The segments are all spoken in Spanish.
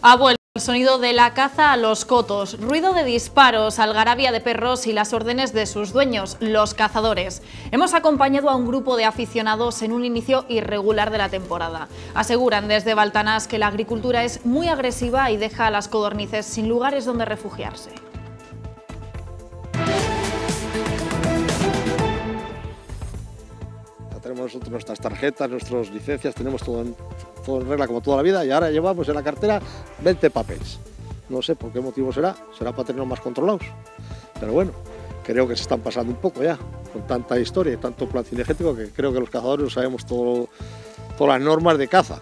Ha vuelto el sonido de la caza a los cotos, ruido de disparos, algarabía de perros y las órdenes de sus dueños, los cazadores. Hemos acompañado a un grupo de aficionados en un inicio irregular de la temporada. Aseguran desde Baltanás que la agricultura es muy agresiva y deja a las codornices sin lugares donde refugiarse. Tenemos nosotros nuestras tarjetas, nuestras licencias, tenemos todo en regla como toda la vida, y ahora llevamos en la cartera 20 papeles. No sé por qué motivo será para tenerlos más controlados. Pero bueno, creo que se están pasando un poco ya, con tanta historia y tanto plan cinegético, que creo que los cazadores no sabemos todas las normas de caza.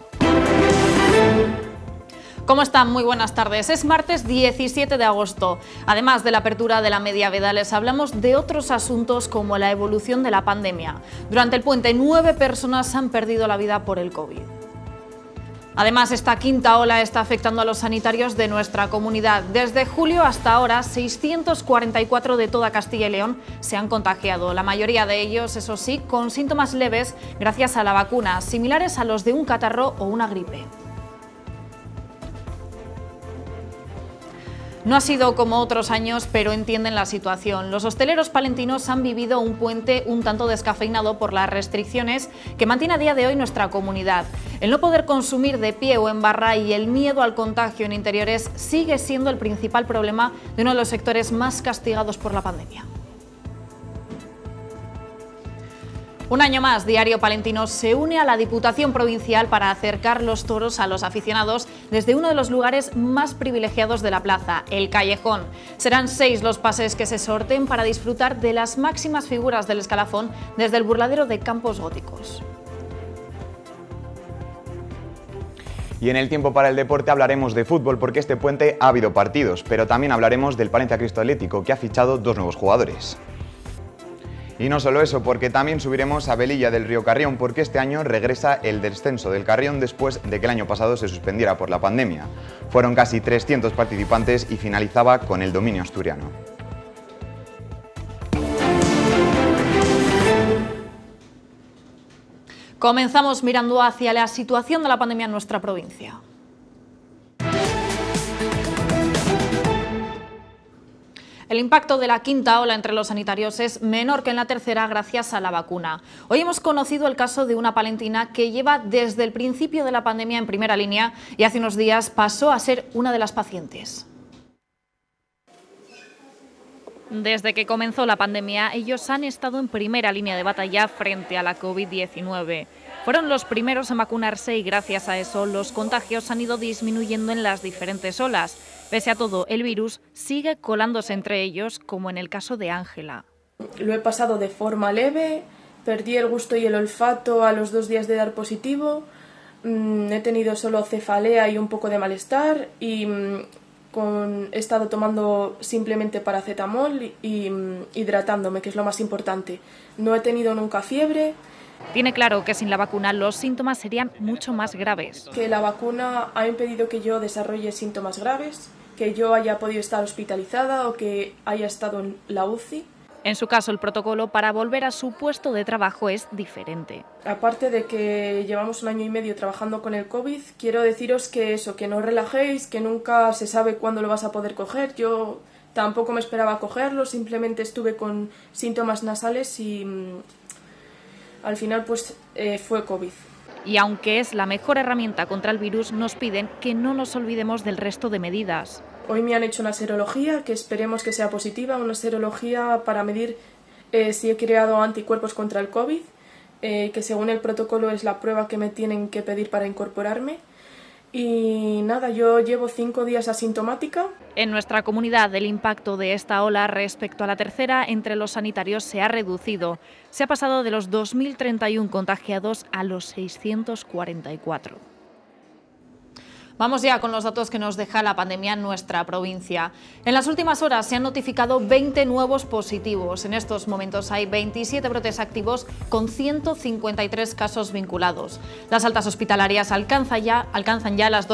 ¿Cómo están? Muy buenas tardes. Es martes 17 de agosto. Además de la apertura de la media veda, les hablamos de otros asuntos como la evolución de la pandemia. Durante el puente, 9 personas han perdido la vida por el COVID. Además, esta quinta ola está afectando a los sanitarios de nuestra comunidad. Desde julio hasta ahora, 644 de toda Castilla y León se han contagiado. La mayoría de ellos, eso sí, con síntomas leves gracias a la vacuna, similares a los de un catarro o una gripe. No ha sido como otros años, pero entienden la situación. Los hosteleros palentinos han vivido un puente un tanto descafeinado por las restricciones que mantiene a día de hoy nuestra comunidad. El no poder consumir de pie o en barra y el miedo al contagio en interiores sigue siendo el principal problema de uno de los sectores más castigados por la pandemia. Un año más, Diario Palentino se une a la Diputación Provincial para acercar los toros a los aficionados desde uno de los lugares más privilegiados de la plaza, el Callejón. Serán 6 los pases que se sorteen para disfrutar de las máximas figuras del escalafón desde el burladero de Campos Góticos. Y en el tiempo para el deporte hablaremos de fútbol porque este puente ha habido partidos, pero también hablaremos del Palencia Cristo Atlético, que ha fichado 2 nuevos jugadores. Y no solo eso, porque también subiremos a Velilla del Río Carrión, porque este año regresa el descenso del Carrión después de que el año pasado se suspendiera por la pandemia. Fueron casi 300 participantes y finalizaba con el dominio asturiano. Comenzamos mirando hacia la situación de la pandemia en nuestra provincia. El impacto de la quinta ola entre los sanitarios es menor que en la tercera gracias a la vacuna. Hoy hemos conocido el caso de una palentina que lleva desde el principio de la pandemia en primera línea y hace unos días pasó a ser una de las pacientes. Desde que comenzó la pandemia, ellos han estado en primera línea de batalla frente a la COVID-19. Fueron los primeros en vacunarse y gracias a eso los contagios han ido disminuyendo en las diferentes olas. Pese a todo, el virus sigue colándose entre ellos, como en el caso de Ángela. Lo he pasado de forma leve, perdí el gusto y el olfato a los 2 días de dar positivo, he tenido solo cefalea y un poco de malestar y he estado tomando simplemente paracetamol y hidratándome, que es lo más importante. No he tenido nunca fiebre. Tiene claro que sin la vacuna los síntomas serían mucho más graves. Que la vacuna ha impedido que yo desarrolle síntomas graves, que yo haya podido estar hospitalizada o que haya estado en la UCI. En su caso, el protocolo para volver a su puesto de trabajo es diferente. Aparte de que llevamos 1 año y medio trabajando con el COVID, quiero deciros que que no os relajéis, que nunca se sabe cuándo lo vas a poder coger. Yo tampoco me esperaba cogerlo, simplemente estuve con síntomas nasales y al final fue COVID. Y aunque es la mejor herramienta contra el virus, nos piden que no nos olvidemos del resto de medidas. Hoy me han hecho una serología, que esperemos que sea positiva, una serología para medir si he creado anticuerpos contra el COVID, que según el protocolo es la prueba que me tienen que pedir para incorporarme. Y nada, yo llevo 5 días asintomática. En nuestra comunidad el impacto de esta ola respecto a la tercera entre los sanitarios se ha reducido. Se ha pasado de los 2.031 contagiados a los 644. Vamos ya con los datos que nos deja la pandemia en nuestra provincia. En las últimas horas se han notificado 20 nuevos positivos. En estos momentos hay 27 brotes activos con 153 casos vinculados. Las altas hospitalarias alcanzan ya las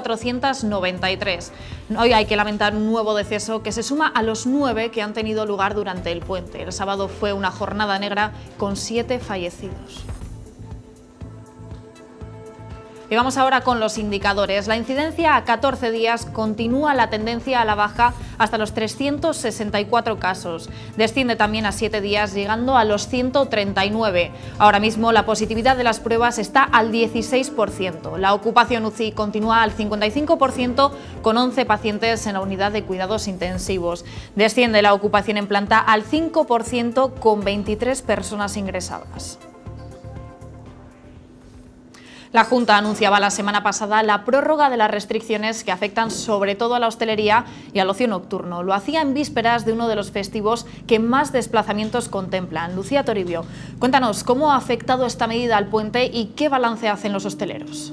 2.493. Hoy hay que lamentar un nuevo deceso que se suma a los 9 que han tenido lugar durante el puente. El sábado fue una jornada negra con 7 fallecidos. Y vamos ahora con los indicadores. La incidencia a 14 días continúa la tendencia a la baja hasta los 364 casos. Desciende también a 7 días, llegando a los 139. Ahora mismo la positividad de las pruebas está al 16%. La ocupación UCI continúa al 55%, con 11 pacientes en la unidad de cuidados intensivos. Desciende la ocupación en planta al 5%, con 23 personas ingresadas. La Junta anunciaba la semana pasada la prórroga de las restricciones que afectan sobre todo a la hostelería y al ocio nocturno. Lo hacía en vísperas de uno de los festivos que más desplazamientos contemplan. Lucía Toribio, cuéntanos cómo ha afectado esta medida al puente y qué balance hacen los hosteleros.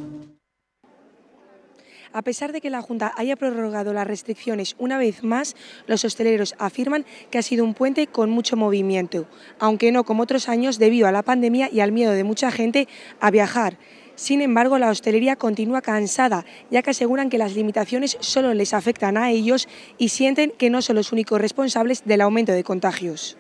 A pesar de que la Junta haya prorrogado las restricciones una vez más, los hosteleros afirman que ha sido un puente con mucho movimiento, aunque no como otros años debido a la pandemia y al miedo de mucha gente a viajar. Sin embargo, la hostelería continúa cansada, ya que aseguran que las limitaciones solo les afectan a ellos y sienten que no son los únicos responsables del aumento de contagios.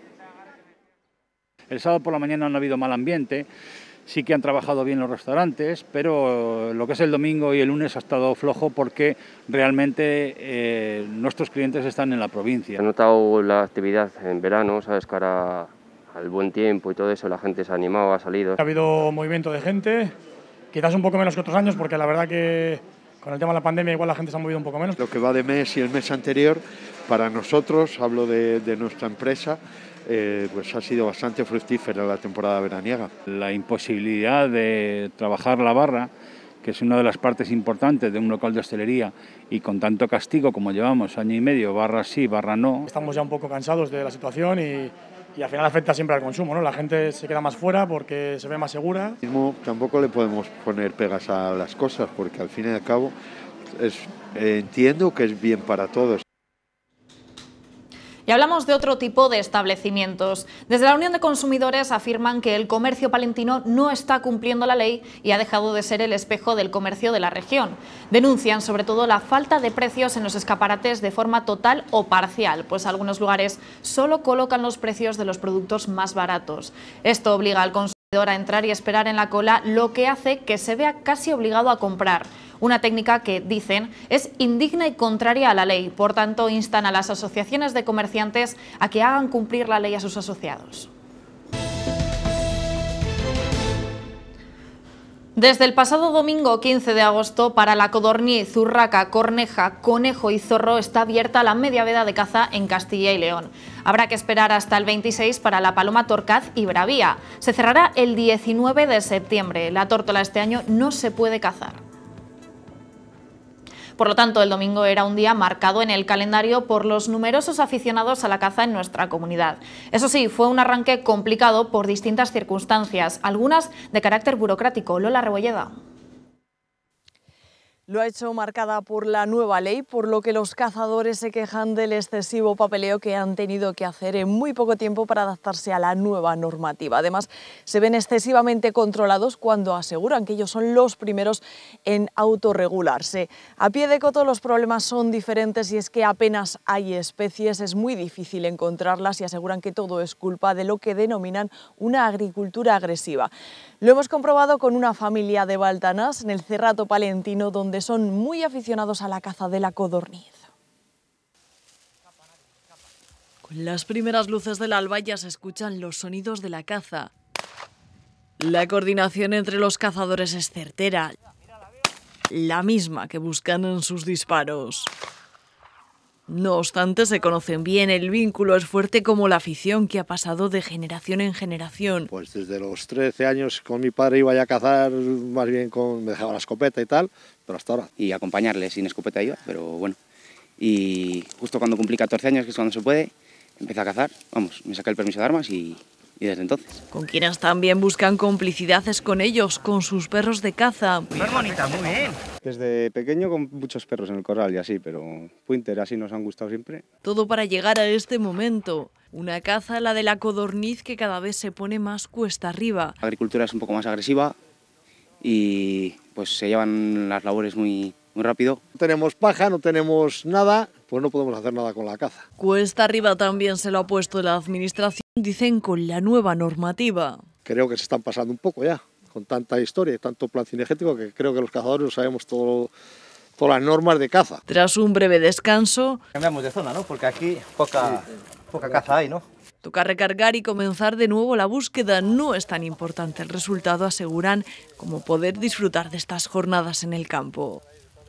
El sábado por la mañana no ha habido mal ambiente, sí que han trabajado bien los restaurantes, pero lo que es el domingo y el lunes ha estado flojo porque realmente nuestros clientes están en la provincia. He notado la actividad en verano, sabes, cara al buen tiempo y todo eso, la gente se ha animado, ha salido. Ha habido movimiento de gente, quizás un poco menos que otros años, porque la verdad que con el tema de la pandemia igual la gente se ha movido un poco menos. Lo que va de mes y el mes anterior, para nosotros, hablo de nuestra empresa, pues ha sido bastante fructífera la temporada veraniega. La imposibilidad de trabajar la barra, que es una de las partes importantes de un local de hostelería, y con tanto castigo como llevamos año y medio, barra sí, barra no. Estamos ya un poco cansados de la situación y al final afecta siempre al consumo, ¿no? La gente se queda más fuera porque se ve más segura. Tampoco le podemos poner pegas a las cosas porque al fin y al cabo entiendo que es bien para todos. Y hablamos de otro tipo de establecimientos. Desde la Unión de Consumidores afirman que el comercio palentino no está cumpliendo la ley y ha dejado de ser el espejo del comercio de la región. Denuncian sobre todo la falta de precios en los escaparates de forma total o parcial, pues algunos lugares solo colocan los precios de los productos más baratos. Esto obliga al consumidor a entrar y esperar en la cola, lo que hace que se vea casi obligado a comprar. Una técnica que, dicen, es indigna y contraria a la ley. Por tanto, instan a las asociaciones de comerciantes a que hagan cumplir la ley a sus asociados. Desde el pasado domingo 15 de agosto, para la codorniz, urraca, corneja, conejo y zorro está abierta la media veda de caza en Castilla y León. Habrá que esperar hasta el 26 para la paloma torcaz y bravía. Se cerrará el 19 de septiembre. La tórtola este año no se puede cazar. Por lo tanto, el domingo era un día marcado en el calendario por los numerosos aficionados a la caza en nuestra comunidad. Eso sí, fue un arranque complicado por distintas circunstancias, algunas de carácter burocrático. Lola Rebolleda. Lo ha hecho marcada por la nueva ley, por lo que los cazadores se quejan del excesivo papeleo que han tenido que hacer en muy poco tiempo para adaptarse a la nueva normativa. Además, se ven excesivamente controlados cuando aseguran que ellos son los primeros en autorregularse. A pie de coto los problemas son diferentes y es que apenas hay especies, es muy difícil encontrarlas y aseguran que todo es culpa de lo que denominan una agricultura agresiva. Lo hemos comprobado con una familia de Baltanás en el Cerrato Palentino, donde son muy aficionados a la caza de la codorniz. Con las primeras luces del alba ya se escuchan los sonidos de la caza. La coordinación entre los cazadores es certera, la misma que buscan en sus disparos. No obstante, se conocen bien, el vínculo es fuerte como la afición que ha pasado de generación en generación. Pues desde los 13 años con mi padre iba ya a cazar, más bien me dejaba la escopeta y tal, pero hasta ahora. Y acompañarle sin escopeta iba, pero bueno. Y justo cuando cumplí 14 años, que es cuando se puede, empecé a cazar, vamos, me saqué el permiso de armas y desde entonces. Con quienes también buscan complicidad es con ellos, con sus perros de caza. Muy bonita, muy bien. Desde pequeño con muchos perros en el corral y así, pero Pointer así nos han gustado siempre. Todo para llegar a este momento. Una caza, la de la codorniz, que cada vez se pone más cuesta arriba. La agricultura es un poco más agresiva y pues se llevan las labores muy rápido. No tenemos paja, no tenemos nada, pues no podemos hacer nada con la caza. Cuesta arriba también se lo ha puesto la administración, dicen, con la nueva normativa. Creo que se están pasando un poco ya con tanta historia y tanto plan cinegético que creo que los cazadores sabemos todas las normas de caza. Tras un breve descanso, cambiamos de zona, ¿no? Porque aquí poca caza hay, ¿no? Toca recargar y comenzar de nuevo la búsqueda. No es tan importante el resultado, aseguran, como poder disfrutar de estas jornadas en el campo.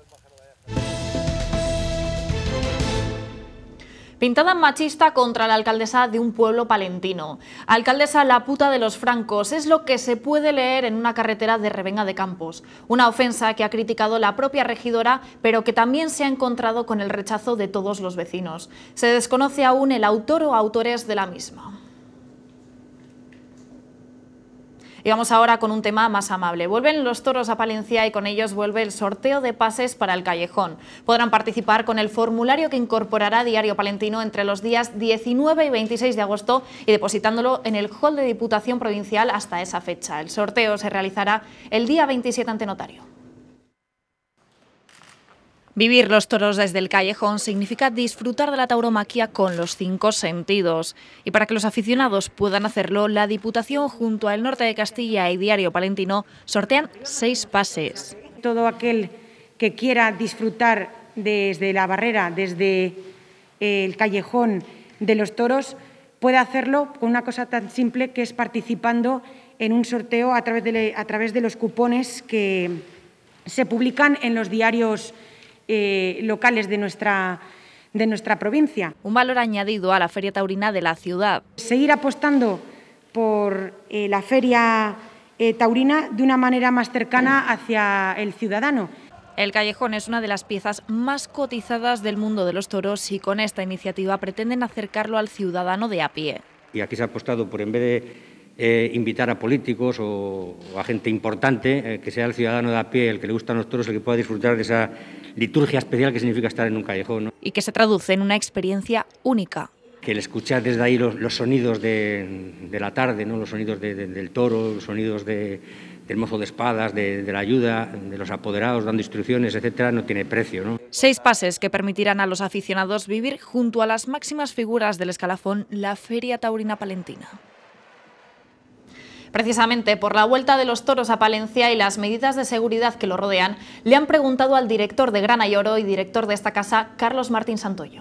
Pintada machista contra la alcaldesa de un pueblo palentino. Alcaldesa la puta de los francos, es lo que se puede leer en una carretera de Revenga de Campos. Una ofensa que ha criticado la propia regidora, pero que también se ha encontrado con el rechazo de todos los vecinos. Se desconoce aún el autor o autores de la misma. Y vamos ahora con un tema más amable. Vuelven los toros a Palencia y con ellos vuelve el sorteo de pases para el Callejón. Podrán participar con el formulario que incorporará Diario Palentino entre los días 19 y 26 de agosto y depositándolo en el hall de Diputación Provincial hasta esa fecha. El sorteo se realizará el día 27 ante notario. Vivir los toros desde el Callejón significa disfrutar de la tauromaquia con los 5 sentidos. Y para que los aficionados puedan hacerlo, la Diputación junto al Norte de Castilla y Diario Palentino sortean 6 pases. Todo aquel que quiera disfrutar desde la barrera, desde el Callejón de los toros, puede hacerlo con una cosa tan simple que es participando en un sorteo a través de los cupones que se publican en los diarios locales de nuestra provincia. Un valor añadido a la Feria Taurina de la ciudad. Seguir apostando por la Feria Taurina de una manera más cercana hacia el ciudadano. El Callejón es una de las piezas más cotizadas del mundo de los toros y con esta iniciativa pretenden acercarlo al ciudadano de a pie. Y aquí se ha apostado por, en vez de invitar a políticos o a gente importante, que sea el ciudadano de a pie, el que le gustan los toros, el que pueda disfrutar de esa liturgia especial que significa estar en un callejón, ¿no? Y que se traduce en una experiencia única. Que el escuchar desde ahí los sonidos de la tarde, ¿no? Los sonidos del toro, los sonidos del mozo de espadas, de la ayuda, de los apoderados dando instrucciones, etcétera, no tiene precio, ¿no? 6 pases que permitirán a los aficionados vivir junto a las máximas figuras del escalafón la Feria Taurina Palentina. Precisamente por la vuelta de los toros a Palencia y las medidas de seguridad que lo rodean, le han preguntado al director de Grana y Oro y director de esta casa, Carlos Martín Santoyo.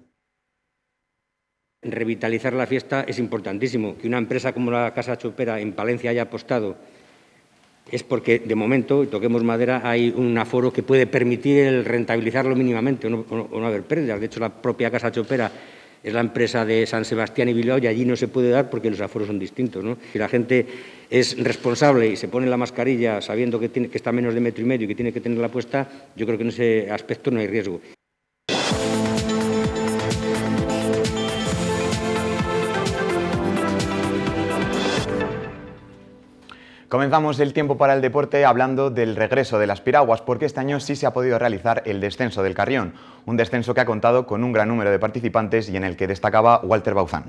Revitalizar la fiesta es importantísimo. Que una empresa como la Casa Chopera en Palencia haya apostado es porque, de momento, y toquemos madera, hay un aforo que puede permitir el rentabilizarlo mínimamente o no haber pérdidas. De hecho, la propia Casa Chopera es la empresa de San Sebastián y Bilbao y allí no se puede dar porque los aforos son distintos, ¿no? Si la gente es responsable y se pone la mascarilla sabiendo que está a menos de 1,5 metros y que tiene que tenerla puesta, yo creo que en ese aspecto no hay riesgo. Comenzamos el tiempo para el deporte hablando del regreso de las piraguas, porque este año sí se ha podido realizar el descenso del Carrión, un descenso que ha contado con un gran número de participantes y en el que destacaba Walter Bauzán.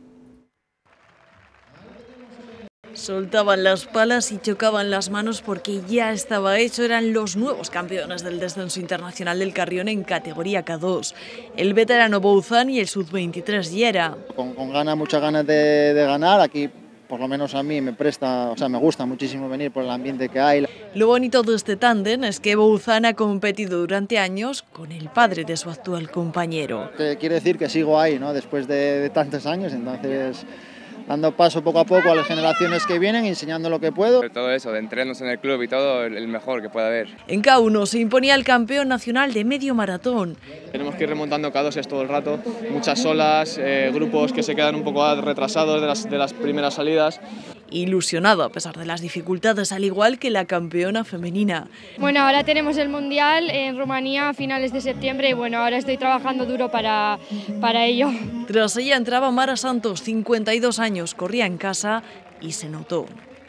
Soltaban las palas y chocaban las manos porque ya estaba hecho, eran los nuevos campeones del descenso internacional del Carrión en categoría K2. El veterano Bauzán y el sub-23 Yera. Con muchas ganas de ganar, aquí por lo menos a mí me gusta muchísimo venir por el ambiente que hay. Lo bonito de este tándem es que Bauzán ha competido durante años con el padre de su actual compañero. Quiere decir que sigo ahí, ¿no? Después de tantos años, entonces dando paso poco a poco a las generaciones que vienen, enseñando lo que puedo. Todo eso, de entrenos en el club y todo, el mejor que pueda haber. En K1 se imponía el campeón nacional de medio maratón. Tenemos que ir remontando K2 todo el rato, muchas olas, grupos que se quedan un poco retrasados de las primeras salidas. Ilusionado a pesar de las dificultades, al igual que la campeona femenina. Bueno, ahora tenemos el Mundial en Rumanía a finales de septiembre y bueno, ahora estoy trabajando duro para ello. Tras ella entraba Mara Santos, 52 años, corría en casa y se notó.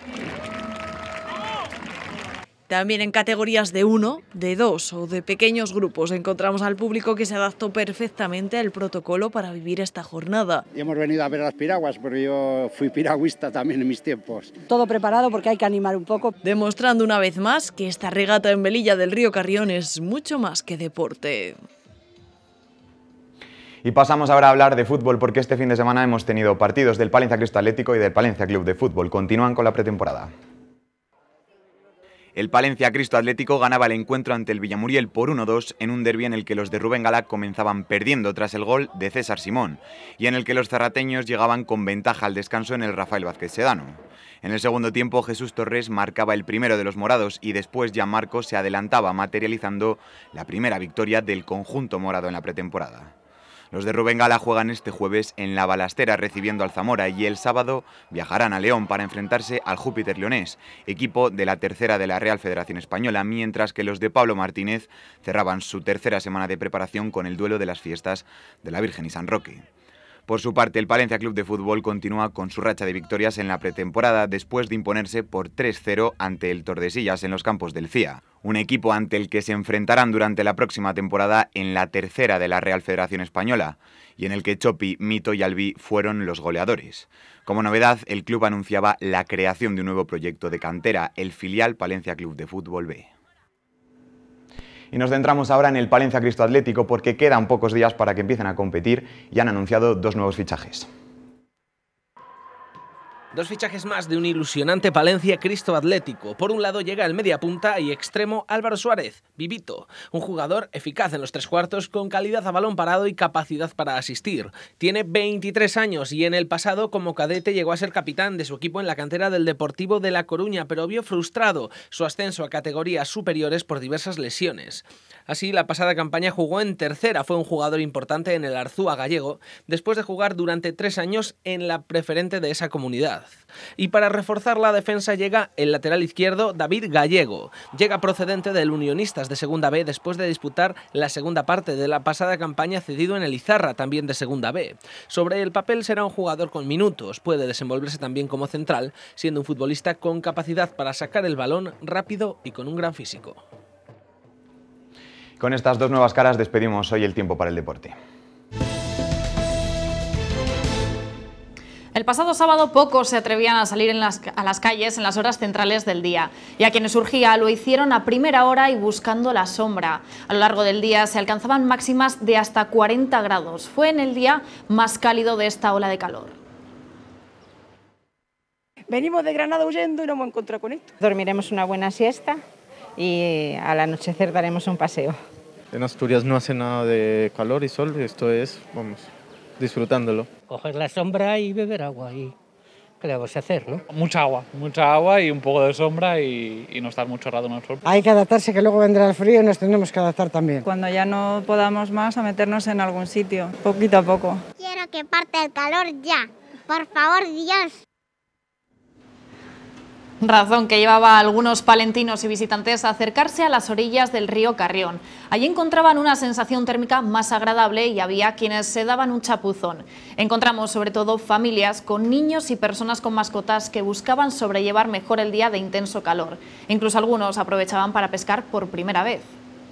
También en categorías de 1, de 2 o de pequeños grupos encontramos al público que se adaptó perfectamente al protocolo para vivir esta jornada. Y hemos venido a ver las piraguas, porque yo fui piragüista también en mis tiempos. Todo preparado porque hay que animar un poco. Demostrando una vez más que esta regata en Velilla del Río Carrión es mucho más que deporte. Y pasamos ahora a hablar de fútbol, porque este fin de semana hemos tenido partidos del Palencia Cristo Atlético y del Palencia Club de Fútbol. Continúan con la pretemporada. El Palencia Cristo Atlético ganaba el encuentro ante el Villamuriel por 1-2 en un derbi en el que los de Rubén Galá comenzaban perdiendo tras el gol de César Simón y en el que los zarrateños llegaban con ventaja al descanso en el Rafael Vázquez Sedano. En el segundo tiempo Jesús Torres marcaba el primero de los morados y después ya Marcos se adelantaba materializando la primera victoria del conjunto morado en la pretemporada. Los de Rubén Galá juegan este jueves en La Balastera recibiendo al Zamora y el sábado viajarán a León para enfrentarse al Júpiter Leonés, equipo de la tercera de la Real Federación Española, mientras que los de Pablo Martínez cerraban su tercera semana de preparación con el duelo de las fiestas de la Virgen y San Roque. Por su parte, el Palencia Club de Fútbol continúa con su racha de victorias en la pretemporada después de imponerse por 3-0 ante el Tordesillas en los campos del CIA, un equipo ante el que se enfrentarán durante la próxima temporada en la tercera de la Real Federación Española y en el que Chopi, Mito y Albi fueron los goleadores. Como novedad, el club anunciaba la creación de un nuevo proyecto de cantera, el filial Palencia Club de Fútbol B. Y nos centramos ahora en el Palencia Cristo Atlético porque quedan pocos días para que empiecen a competir y han anunciado 2 nuevos fichajes. 2 fichajes más de un ilusionante Palencia Cristo Atlético. Por un lado llega el mediapunta y extremo Álvaro Suárez, Vivito, un jugador eficaz en los 3 cuartos con calidad a balón parado y capacidad para asistir. Tiene 23 años y en el pasado como cadete llegó a ser capitán de su equipo en la cantera del Deportivo de La Coruña, pero vio frustrado su ascenso a categorías superiores por diversas lesiones. Así, la pasada campaña jugó en tercera, fue un jugador importante en el Arzúa gallego, después de jugar durante 3 años en la preferente de esa comunidad. Y para reforzar la defensa llega el lateral izquierdo David Gallego. Llega procedente del Unionistas de Segunda B después de disputar la segunda parte de la pasada campaña cedido en el Izarra, también de Segunda B. Sobre el papel será un jugador con minutos, puede desenvolverse también como central, siendo un futbolista con capacidad para sacar el balón rápido y con un gran físico. Con estas 2 nuevas caras despedimos hoy el tiempo para el deporte. El pasado sábado pocos se atrevían a salir a las calles en las horas centrales del día y a quienes surgía lo hicieron a primera hora y buscando la sombra. A lo largo del día se alcanzaban máximas de hasta 40 grados. Fue en el día más cálido de esta ola de calor. Venimos de Granada huyendo y nos hemos encontrado con esto. Dormiremos una buena siesta y al anochecer daremos un paseo. En Asturias no hace nada de calor y sol, esto es, vamos, disfrutándolo. Coger la sombra y beber agua y ¿qué le vamos a hacer, no? Mucha agua y un poco de sombra y no estar mucho rato en el sol. Hay que adaptarse, que luego vendrá el frío y nos tendremos que adaptar también. Cuando ya no podamos más, a meternos en algún sitio, poquito a poco. Quiero que parte el calor ya, por favor, Dios. Razón que llevaba a algunos palentinos y visitantes a acercarse a las orillas del río Carrión. Allí encontraban una sensación térmica más agradable y había quienes se daban un chapuzón. Encontramos sobre todo familias con niños y personas con mascotas que buscaban sobrellevar mejor el día de intenso calor. Incluso algunos aprovechaban para pescar por primera vez.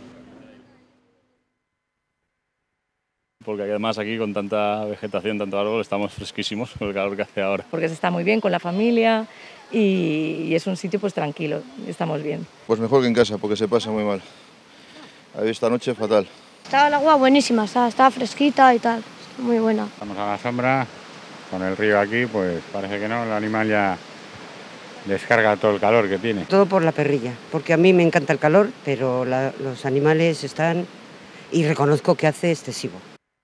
Porque además aquí con tanta vegetación, tanto árbol, estamos fresquísimos con el calor que hace ahora. Porque se está muy bien con la familia y es un sitio pues tranquilo, estamos bien. Pues mejor que en casa porque se pasa muy mal. Esta noche fatal. Estaba el agua buenísima, estaba fresquita y tal, muy buena. Estamos a la sombra, con el río aquí, pues parece que no, el animal ya descarga todo el calor que tiene. Todo por la perrilla, porque a mí me encanta el calor, pero los animales están y reconozco que hace excesivo.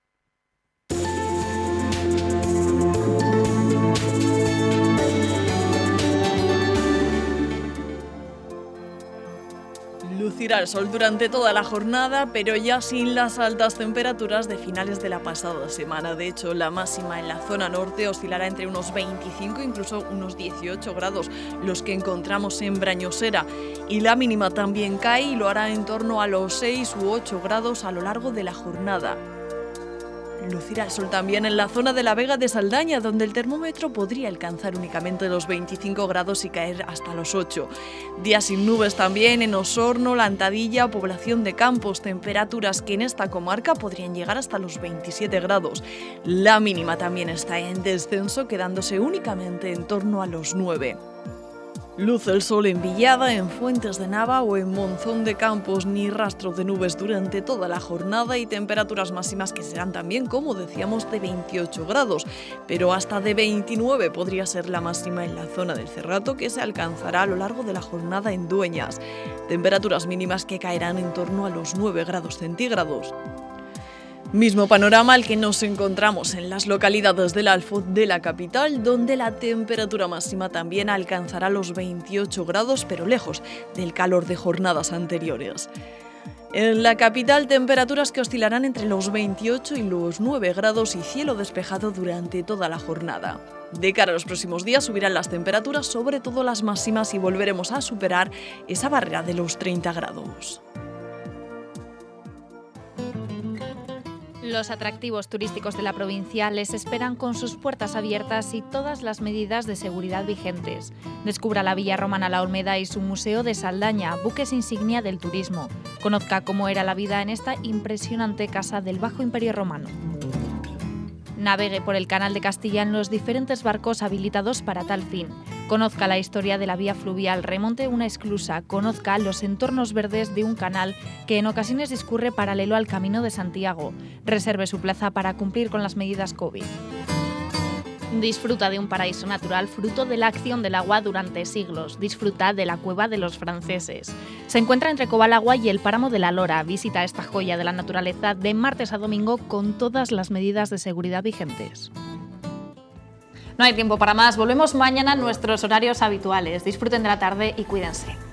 Lucirá el sol durante toda la jornada, pero ya sin las altas temperaturas de finales de la pasada semana. De hecho, la máxima en la zona norte oscilará entre unos 25 e incluso unos 18 grados, los que encontramos en Brañosera. Y la mínima también cae y lo hará en torno a los 6 u 8 grados a lo largo de la jornada. Lucirá el sol también en la zona de la Vega de Saldaña, donde el termómetro podría alcanzar únicamente los 25 grados y caer hasta los 8. Días sin nubes también en Osorno, Lantadilla, Población de Campos, temperaturas que en esta comarca podrían llegar hasta los 27 grados. La mínima también está en descenso, quedándose únicamente en torno a los 9. Luce el sol en Villada, en Fuentes de Nava o en Monzón de Campos, ni rastro de nubes durante toda la jornada y temperaturas máximas que serán también, como decíamos, de 28 grados, pero hasta de 29 podría ser la máxima en la zona del Cerrato, que se alcanzará a lo largo de la jornada en Dueñas. Temperaturas mínimas que caerán en torno a los 9 grados centígrados. Mismo panorama al que nos encontramos en las localidades del Alfoz de la capital, donde la temperatura máxima también alcanzará los 28 grados, pero lejos del calor de jornadas anteriores. En la capital, temperaturas que oscilarán entre los 28 y los 9 grados y cielo despejado durante toda la jornada. De cara a los próximos días subirán las temperaturas, sobre todo las máximas, y volveremos a superar esa barrera de los 30 grados. Los atractivos turísticos de la provincia les esperan con sus puertas abiertas y todas las medidas de seguridad vigentes. Descubra la Villa Romana La Olmeda y su Museo de Saldaña, buques insignia del turismo. Conozca cómo era la vida en esta impresionante casa del Bajo Imperio Romano. Navegue por el Canal de Castilla en los diferentes barcos habilitados para tal fin. Conozca la historia de la vía fluvial, remonte una esclusa, conozca los entornos verdes de un canal que en ocasiones discurre paralelo al Camino de Santiago. Reserve su plaza para cumplir con las medidas COVID. Disfruta de un paraíso natural fruto de la acción del agua durante siglos. Disfruta de la Cueva de los Franceses. Se encuentra entre Cobalagua y el Páramo de la Lora. Visita esta joya de la naturaleza de martes a domingo con todas las medidas de seguridad vigentes. No hay tiempo para más. Volvemos mañana a nuestros horarios habituales. Disfruten de la tarde y cuídense.